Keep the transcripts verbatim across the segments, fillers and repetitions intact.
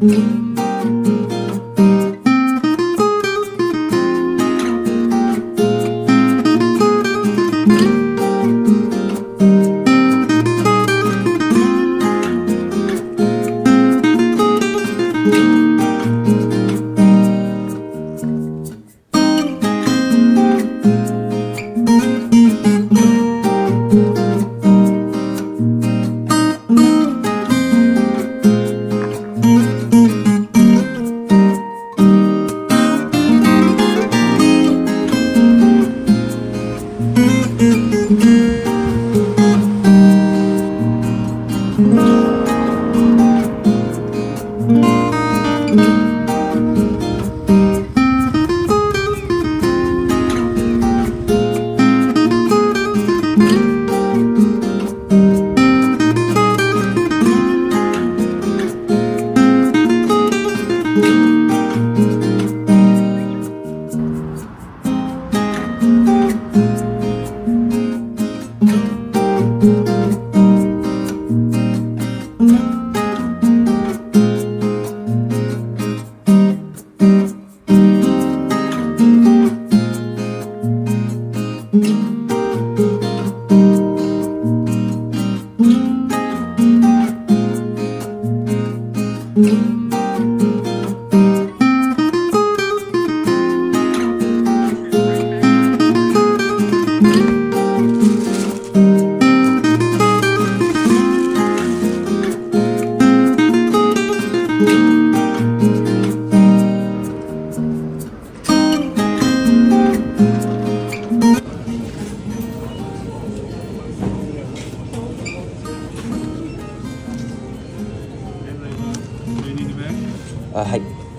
あ、はい。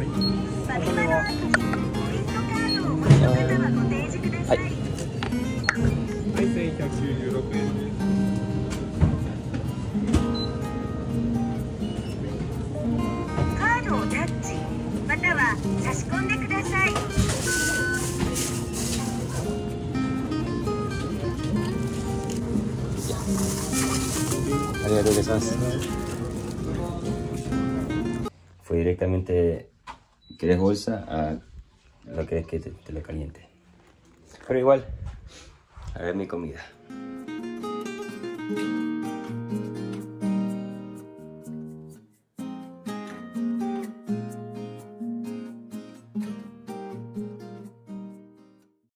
はい。 せんひゃくきゅうじゅうろくえんです。 カードをタッチまたは差し込んでください。 ありがとうございます。Fue directamente, ¿quieres bolsa? A lo que es que te, te lo caliente. Pero igual, a ver mi comida.